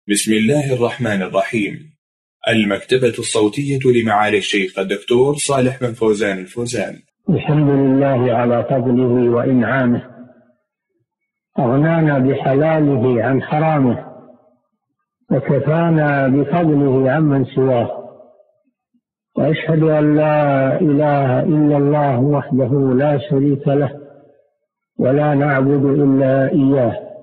بسم الله الرحمن الرحيم. المكتبة الصوتية لمعالي الشيخ الدكتور صالح بن فوزان الفوزان. الحمد لله على فضله وإنعامه، أغنانا بحلاله عن حرامه، وكفانا بفضله عمن سواه. وأشهد أن لا إله إلا الله وحده لا شريك له، ولا نعبد إلا إياه.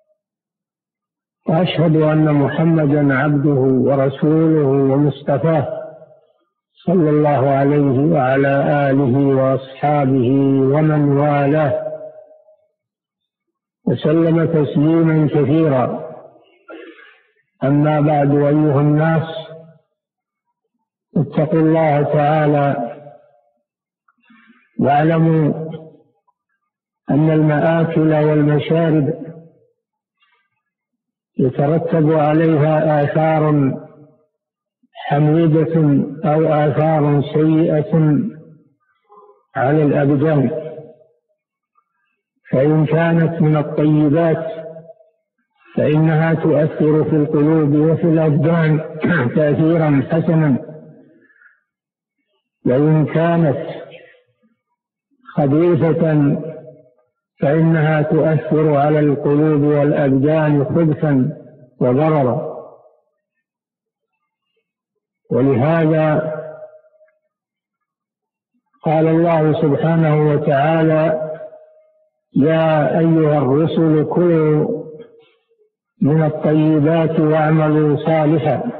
وأشهد أن محمدا عبده ورسوله ومصطفاه، صلى الله عليه وعلى آله وأصحابه ومن والاه، وسلم تسليما كثيرا. أما بعد، أيها الناس، اتقوا الله تعالى واعلموا أن المآكل والمشارب يترتب عليها آثار حميدة أو آثار سيئة على الأبدان. فإن كانت من الطيبات فإنها تؤثر في القلوب وفي الأبدان تأثيرا حسنا، وإن كانت خبيثة فإنها تؤثر على القلوب والأبدان خبثا وضررا. ولهذا قال الله سبحانه وتعالى: يا أيها الرسل كلوا من الطيبات واعملوا صالحا.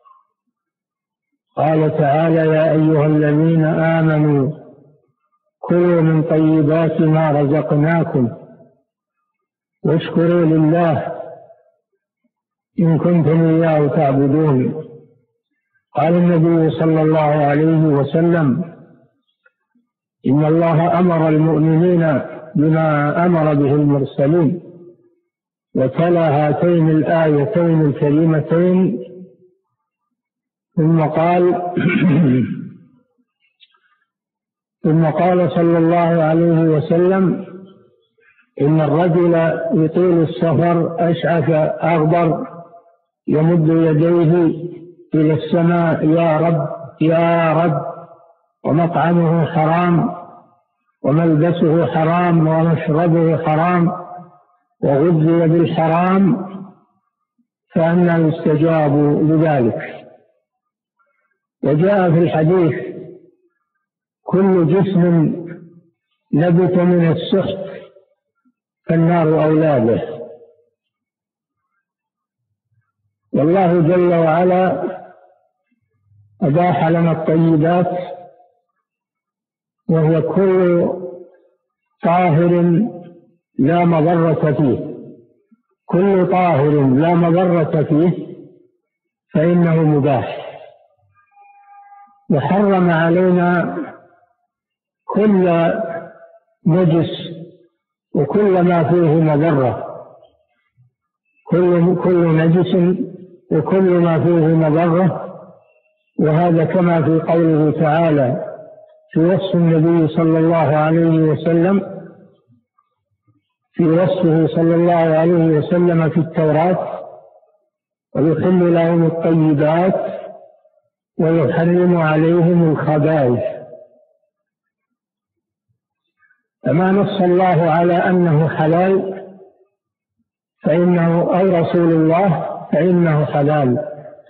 قال تعالى: يا أيها الذين آمنوا كلوا من طيبات ما رزقناكم واشكروا لله إن كنتم إياه تعبدون. قال النبي صلى الله عليه وسلم: إن الله أمر المؤمنين بما أمر به المرسلين، وتلا هاتين الآيتين الكريمتين، ثم قال صلى الله عليه وسلم: إن الرجل يطيل السفر أشعث أغبر يمد يديه إلى السماء: يا رب يا رب، ومطعمه حرام وملبسه حرام ومشربه حرام وغذي بالحرام، فأنى يستجاب لذلك. وجاء في الحديث: كل جسم نبت من السحت فالنار أولى به. والله جل وعلا أباح لنا الطيبات، وهي كل طاهر لا مضرة فيه، كل طاهر لا مضرة فيه فإنه مباح. وحرم علينا كل نجس وكل ما فيه مضرة، كل نجس وكل ما فيه مضرة. وهذا كما في قوله تعالى في وصف النبي صلى الله عليه وسلم، في وصفه صلى الله عليه وسلم في التوراة: ويحل لهم الطيبات ويحرم عليهم الخبائث. فما نص الله على أنه حلال فإنه، أو رسول الله، فإنه حلال.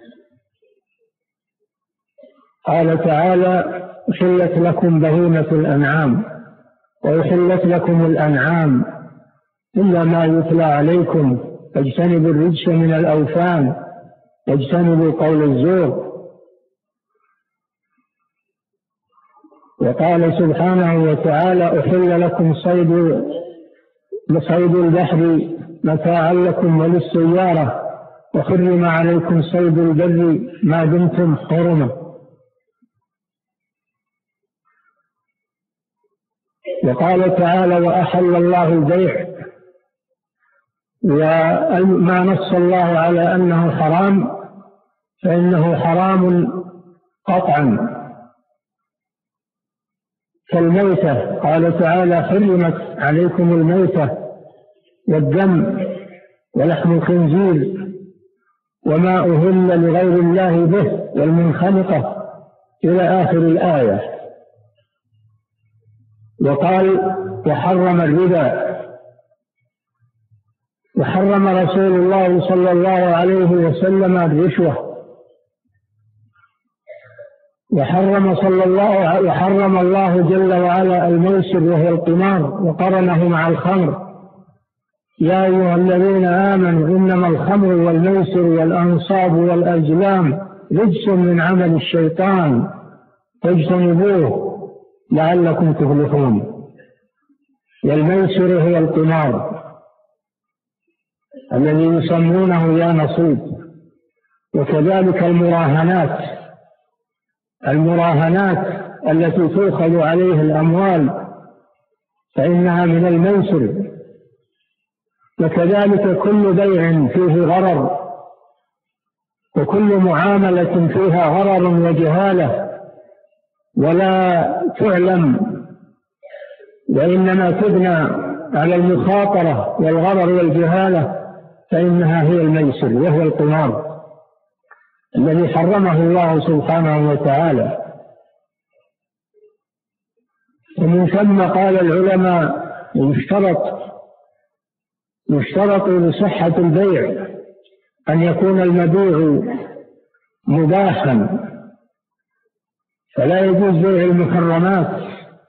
قال تعالى: أحلت لكم بهيمة الأنعام، وأحلت لكم الأنعام إلا ما يتلى عليكم، فاجتنبوا الرجس من الأوثان واجتنبوا قول الزور. وقال سبحانه وتعالى: أحل لكم صيد البحر متاعا لكم وللسيارة، وحرم عليكم صيد البر ما دمتم حرما. وقال تعالى: وأحل الله البيع. وما نص الله على أنه حرام فإنه حرام قطعا، كالميتة. قال تعالى: حرمت عليكم الميتة والدم ولحم الخنزير وما أهل لغير الله به والمنخنقة إلى آخر الآية. وقال وحرم الربا، وحرم رسول الله صلى الله عليه وسلم الرشوة، وحرم الله جل وعلا الميسر وهو القمار وقرنه مع الخمر. يا أيها الذين آمنوا إنما الخمر والميسر والأنصاب والأزلام رجس من عمل الشيطان فاجتنبوه لعلكم تفلحون. والميسر هو القمار الذي يسمونه يا نصيب. وكذلك المراهنات التي تؤخذ عليه الأموال فإنها من الميسر. وكذلك كل بيع فيه غرر وكل معاملة فيها غرر وجهالة ولا تعلم وإنما تبنى على المخاطرة والغرر والجهالة فإنها هي الميسر وهو القمار الذي حرمه الله سبحانه وتعالى. ومن ثم قال العلماء يشترط لصحة البيع أن يكون المبيع مباحا، فلا يجوز بيع المحرمات.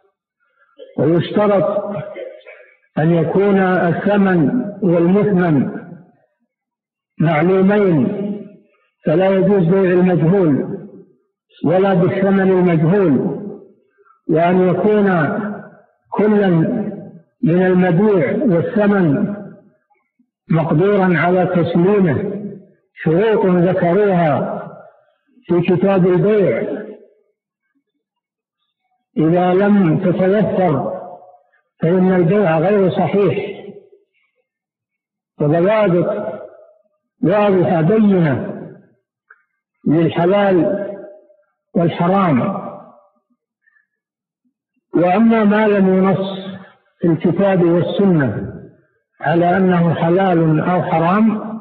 ويشترط أن يكون الثمن والمثمن معلومين، فلا يجوز بيع المجهول ولا بالثمن المجهول. وأن يكون كلا من المبيع والثمن مقدورا على تسليمه. شروط ذكروها في كتاب البيع إذا لم تتوفر فإن البيع غير صحيح. وضوابط واضحة بينة للحلال والحرام. وأما ما لم ينص في الكتاب والسنة على أنه حلال أو حرام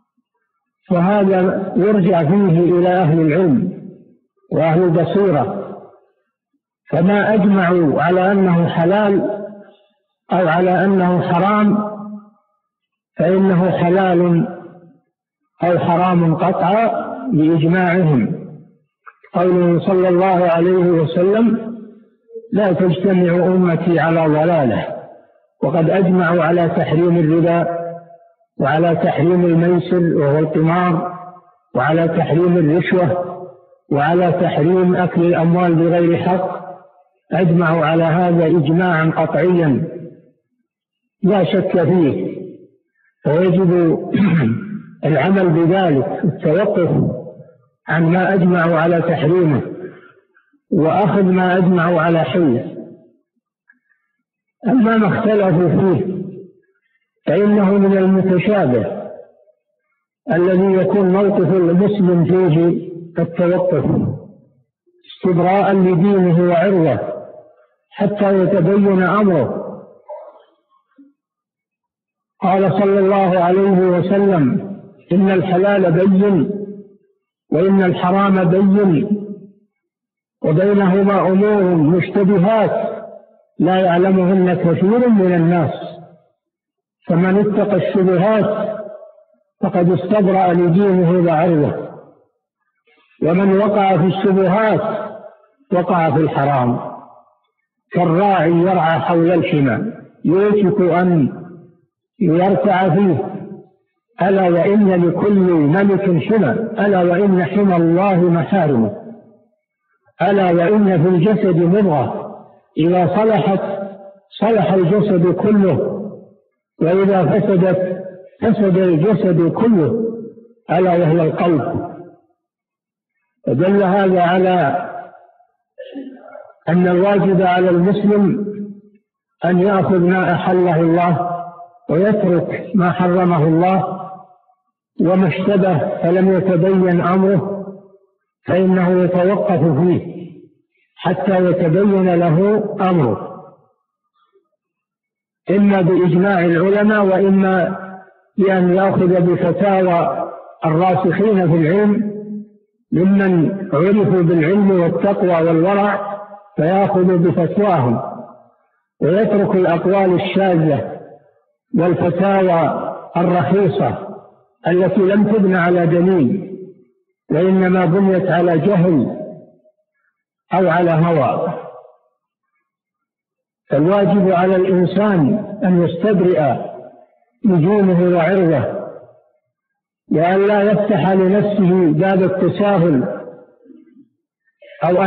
فهذا يرجع فيه إلى أهل العلم وأهل البصيرة. فما أجمعوا على أنه حلال أو على أنه حرام فإنه حلال أو حرام قطعا بإجماعهم. قوله صلى الله عليه وسلم لا تجتمع أمتي على ضلالة. وقد أجمعوا على تحريم الربا وعلى تحريم الميسر وهو القمار وعلى تحريم الرشوة وعلى تحريم أكل الأموال بغير حق. أجمعوا على هذا إجماعا قطعيا لا شك فيه. ويجب العمل بذلك، التوقف عن ما أجمعوا على تحريمه وأخذ ما أجمعوا على حله. أما ما اختلفوا فيه فإنه من المتشابه الذي يكون موقف المسلم فيه التوقف استبراء لدينه وعرضه حتى يتبين أمره. قال صلى الله عليه وسلم إن الحلال بين وإن الحرام بين وبينهما أمور مشتبهات لا يعلمهن كثير من الناس، فمن اتقى الشبهات فقد استبرأ لدينه وعرضه، ومن وقع في الشبهات وقع في الحرام. كالراعي يرعى حول الحمى يوشك أن يرتع فيه. ألا وإن لكل ملك حمى، ألا وإن حمى الله محارمه، ألا وإن في الجسد مضغة إذا صلحت صلح الجسد كله وإذا فسدت فسد الجسد كله، ألا وهي القلب. فدل هذا على أن الواجب على المسلم أن يأخذ ما أحله الله ويترك ما حرمه الله، وما اشتبه فلم يتبين أمره فإنه يتوقف فيه حتى يتبين له أمره، إما بإجماع العلماء وإما بأن يأخذ بفتاوى الراسخين في العلم ممن عرفوا بالعلم والتقوى والورع فيأخذ بفتواهم ويترك الأقوال الشاذة والفتاوى الرخيصة التي لم تبنى على دليل وإنما بنيت على جهل أو على هوى. فالواجب على الإنسان أن يستبرئ نجومه وعرضه وأن لا يفتح لنفسه باب التساهل أو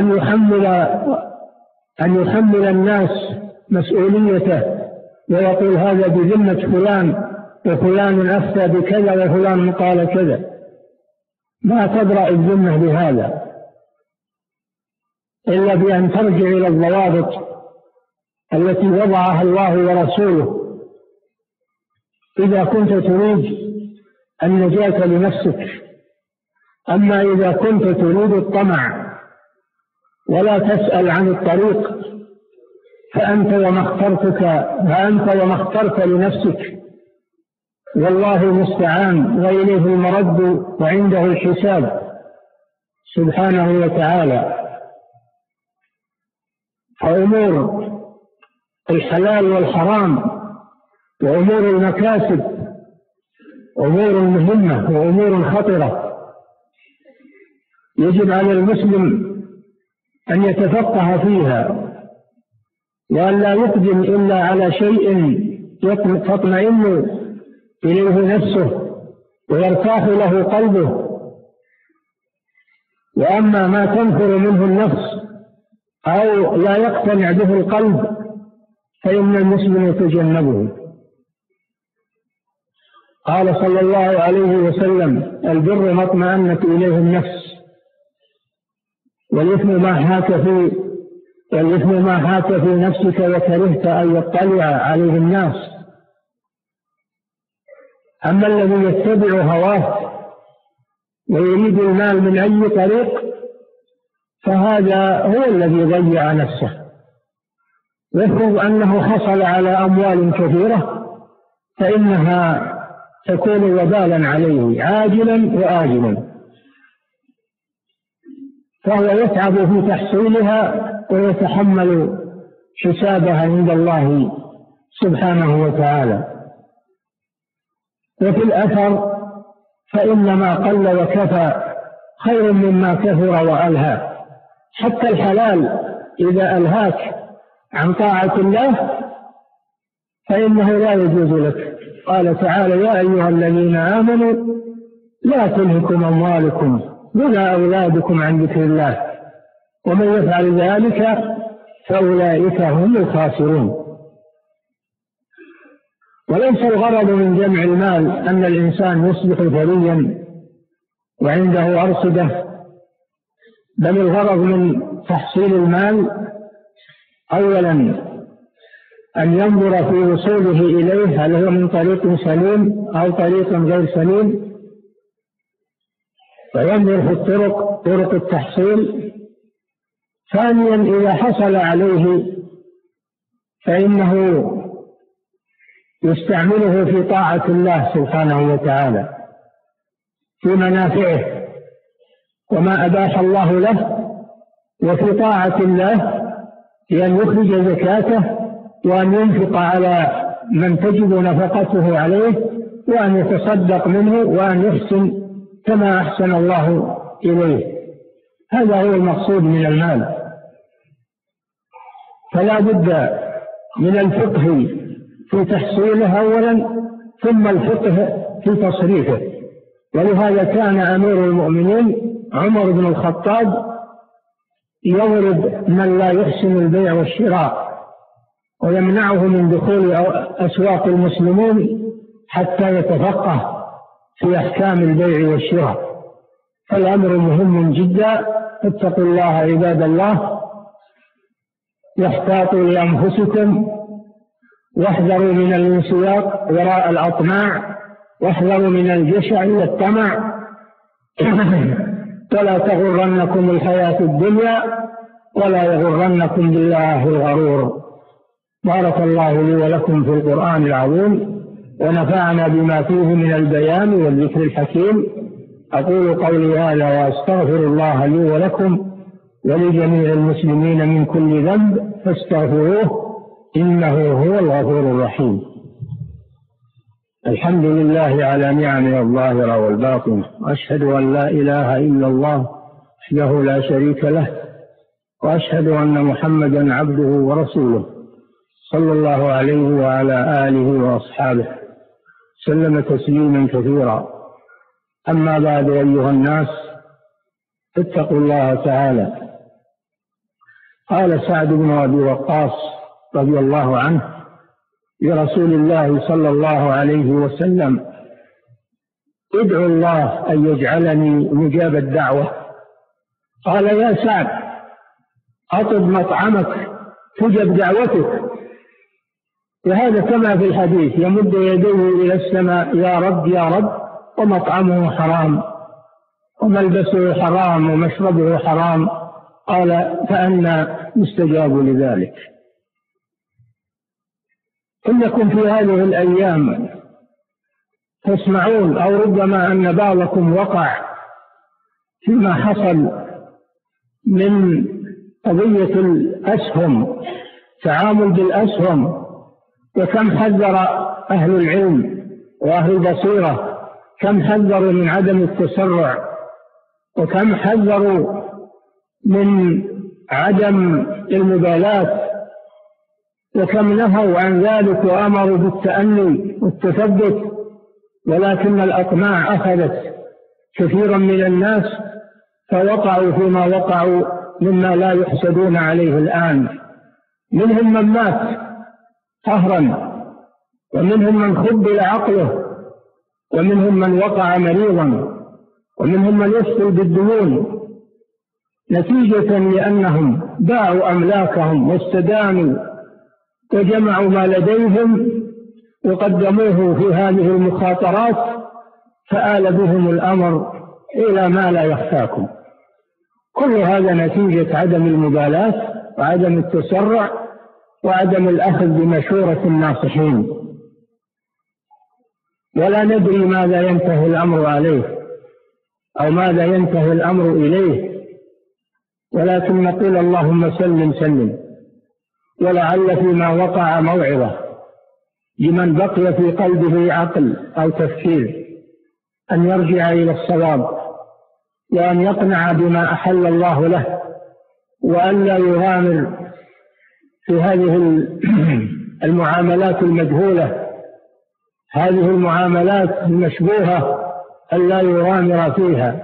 أن يحمل الناس مسؤوليته ويقول هذا بذمة فلان وفلان أفتى بكذا وفلان قال كذا. ما تبرأ الذمة بهذا إلا بأن ترجع إلى الضوابط التي وضعها الله ورسوله إذا كنت تريد النجاة لنفسك. أما إذا كنت تريد الطمع ولا تسأل عن الطريق فأنت وما اخترت لنفسك، والله المستعان وإليه المرد وعنده الحساب سبحانه وتعالى. فأمور الحلال والحرام وأمور المكاسب أمور مهمة وأمور خطرة، يجب على المسلم أن يتفقه فيها وأن لا يقدم إلا على شيء تطمئن إليه نفسه ويرتاح له قلبه. وأما ما تنفر منه النفس أو لا يقتنع به القلب فإن المسلم يتجنبه. قال صلى الله عليه وسلم: البر ما اطمأنت إليه النفس، والإثم ما حاك في نفسك وكرهت أن يطلع عليه الناس. أما الذي يتبع هواه ويريد المال من أي طريق فهذا هو الذي ضيع نفسه. يفرض أنه حصل على أموال كثيرة فإنها تكون وبالا عليه عاجلا وآجلا، فهو يتعب في تحصيلها ويتحمل حسابها عند الله سبحانه وتعالى. وفي الأثر: فإن ما قل وكفى خير مما كثر وألهى. حتى الحلال إذا ألهاك عن طاعة الله فإنه لا يجوز لك. قال تعالى: يا أيها الذين آمنوا لا تلهكم أموالكم ولا أولادكم عن ذكر الله ومن يفعل ذلك فأولئك هم الخاسرون. وليس الغرض من جمع المال أن الإنسان يصبح ثريا وعنده أرصدة، بل الغرض من تحصيل المال أولا أن ينظر في وصوله إليه هل هو من طريق سليم أو طريق غير سليم، فينظر في طرق التحصيل. ثانيا إذا حصل عليه فإنه يستعمله في طاعة الله سبحانه وتعالى في منافعه وما أباح الله له، وفي طاعة الله بأن يخرج زكاته وأن ينفق على من تجب نفقته عليه وأن يتصدق منه وأن يحسن كما أحسن الله إليه. هذا هو المقصود من المال. فلا بد من الفقه في تحصيله أولا ثم الفقه في تصريفه. ولهذا كان أمير المؤمنين عمر بن الخطاب يضرب من لا يحسن البيع والشراء ويمنعه من دخول أسواق المسلمين حتى يتفقه في أحكام البيع والشراء. فالأمر مهم جدا. اتقوا الله عباد الله، واحتاطوا لأنفسكم، واحذروا من الانسياق وراء الأطماع، واحذروا من الجشع والطمع، ولا تغرنكم الحياة الدنيا ولا يغرنكم بالله الغرور. بارك الله لي ولكم في القرآن العظيم ونفعنا بما فيه من البيان والذكر الحكيم، أقول قولي هذا وأستغفر الله لي ولكم ولجميع المسلمين من كل ذنب فاستغفروه إنه هو الغفور الرحيم. الحمد لله على نعمه الظاهرة والباطنة، وأشهد أن لا إله إلا الله وحده لا شريك له، وأشهد أن محمدا عبده ورسوله صلى الله عليه وعلى آله وأصحابه سلم تسليما كثيرا. أما بعد، أيها الناس اتقوا الله تعالى. قال سعد بن أبي وقاص رضي الله عنه لرسول الله صلى الله عليه وسلم: ادعو الله أن يجعلني مجاب الدعوة. قال: يا سعد، أطب مطعمك تجب دعوتك. وهذا كما في الحديث: يمد يديه إلى السماء: يا رب يا رب، ومطعمه حرام وملبسه حرام ومشربه حرام. قال: فأنا مستجاب لذلك. إنكم في هذه الأيام تسمعون، أو ربما أن بعضكم وقع فيما حصل من قضية الأسهم، تعامل بالأسهم، وكم حذر أهل العلم وأهل البصيرة، كم حذروا من عدم التسرع، وكم حذروا من عدم المبالاة، وكم نهوا عن ذلك وأمروا بالتأني والتثبت. ولكن الأطماع أخذت كثيرا من الناس فوقعوا فيما وقعوا مما لا يحسدون عليه الآن. منهم من مات قهرا، ومنهم من خبل عقله، ومنهم من وقع مريضا، ومنهم من يفصل بالديون نتيجة لأنهم باعوا أملاكهم واستدانوا وجمعوا ما لديهم وقدموه في هذه المخاطرات، فآل بهم الأمر إلى ما لا يخفاكم. كل هذا نتيجة عدم المبالاة وعدم التسرع وعدم الأخذ بمشورة الناصحين. ولا ندري ماذا ينتهي الأمر عليه أو ماذا ينتهي الأمر إليه، ولكن نقول: اللهم سلم سلم. ولعل فيما وقع موعظة لمن بقي في قلبه عقل أو تفكير أن يرجع إلى الصواب، وأن يقنع بما أحل الله له، وأن لا يغامر في هذه المعاملات المجهولة، هذه المعاملات المشبوهة، أن لا يغامر فيها.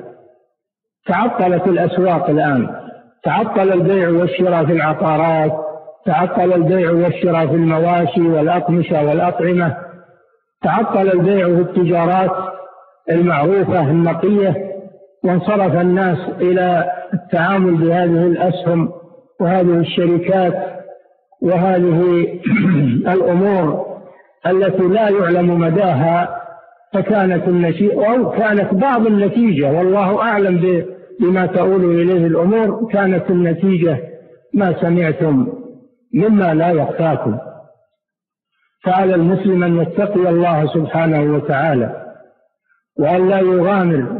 تعطلت الأسواق الآن، تعطل البيع والشراء في العقارات، تعطل البيع والشراء في المواشي والأقمشة والأطعمة، تعطل البيع في التجارات المعروفة النقية، وانصرف الناس إلى التعامل بهذه الأسهم وهذه الشركات وهذه الأمور التي لا يعلم مداها. فكانت النتيجة، أو كانت بعض النتيجة، والله أعلم بما تؤول إليه الأمور، كانت النتيجة ما سمعتم مما لا يخفاكم. فعلى المسلم أن يتقي الله سبحانه وتعالى وأن لا يغامر.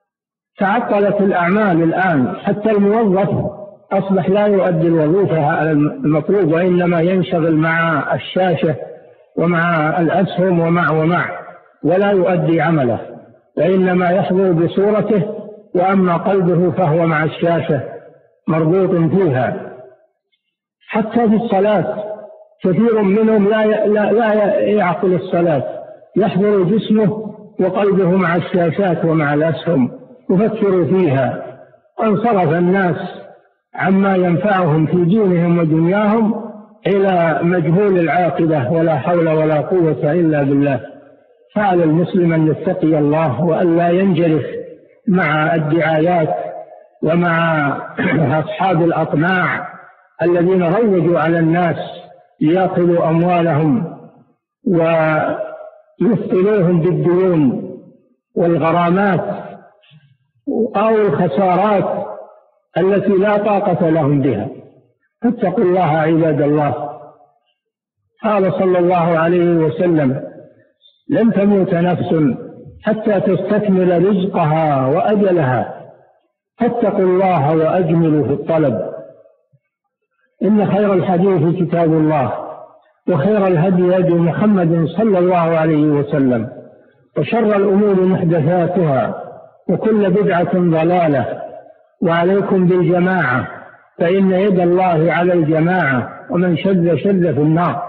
تعطلت الأعمال الآن، حتى الموظف أصبح لا يؤدي الوظيفة على المطلوب، وإنما ينشغل مع الشاشة ومع الأسهم ومع ولا يؤدي عمله، وإنما يحضر بصورته، وأما قلبه فهو مع الشاشة مربوط فيها. حتى في الصلاة كثير منهم لا يعقل الصلاة، يحضر جسمه وقلبه مع الشاشات ومع الأسهم يفكر فيها. وانصرف الناس عما ينفعهم في دينهم ودنياهم إلى مجهول العاقبة، ولا حول ولا قوة إلا بالله. فعلى المسلم أن يتقي الله وأن لا ينجرف مع الدعايات ومع أصحاب الأطماع الذين روجوا على الناس ليأخذوا أموالهم ويثقلوهم بالديون والغرامات أو الخسارات التي لا طاقة لهم بها. فاتقوا الله عباد الله. قال صلى الله عليه وسلم: لن تموت نفس حتى تستكمل رزقها وأجلها، فاتقوا الله وأجملوا في الطلب. إن خير الحديث كتاب الله، وخير الهدي هدي محمد صلى الله عليه وسلم، وشر الأمور محدثاتها، وكل بدعة ضلالة. وعليكم بالجماعة، فإن يد الله على الجماعة، ومن شذ شذ في النار.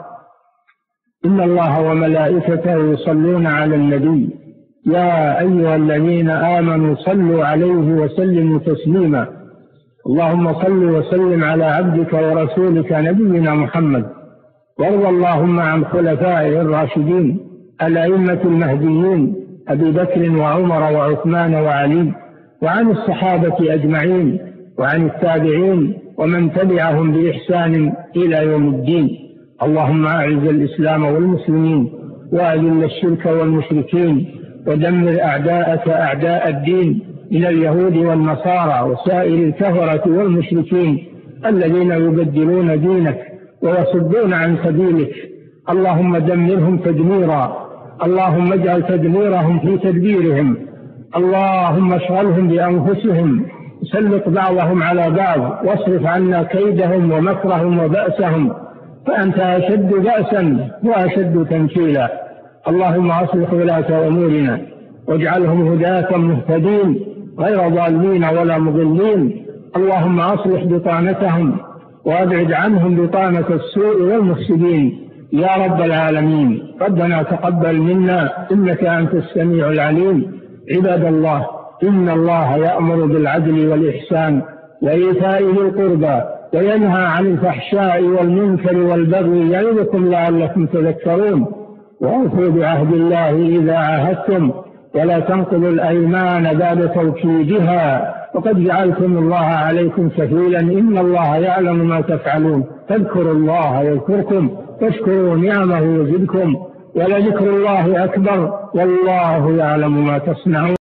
إن الله وملائكته يصلون على النبي، يا أيها الذين آمنوا صلوا عليه وسلموا تسليما. اللهم صل وسلم على عبدك ورسولك نبينا محمد، وارض اللهم عن خلفائه الراشدين الأئمة المهديين أبي بكر وعمر وعثمان وعلي، وعن الصحابة أجمعين، وعن التابعين ومن تبعهم بإحسان إلى يوم الدين. اللهم أعز الإسلام والمسلمين، وأذل الشرك والمشركين، ودمر أعداءك أعداء الدين من اليهود والنصارى وسائر الكفرة والمشركين الذين يبدلون دينك ويصدون عن سبيلك. اللهم دمرهم تدميرا، اللهم اجعل تدميرهم في تدبيرهم، اللهم اشغلهم بأنفسهم، سلط بعضهم على بعض، واصرف عنا كيدهم ومكرهم وبأسهم، فأنت أشد بأسا وأشد تنكيلا. اللهم أصلح ولاة أمورنا، واجعلهم هداة مهتدين غير ضالين ولا مضلين. اللهم أصلح بطانتهم، وأبعد عنهم بطانة السوء والمفسدين يا رب العالمين. ربنا تقبل منا إنك أنت السميع العليم. عباد الله، إن الله يأمر بالعدل والإحسان وإيتاء ذي القربى، وينهى عن الفحشاء والمنكر والبغي، يعظكم لعلكم تذكرون. وأوفوا بعهد الله إذا عاهدتم، ولا تنقضوا الأيمان بعد توكيدها، وقد جعلتم الله عليكم كفيلا، إن الله يعلم ما تفعلون. فاذكروا الله يذكركم، واشكروا نعمه يزدكم، ولذكر الله أكبر، والله يعلم ما تصنعون.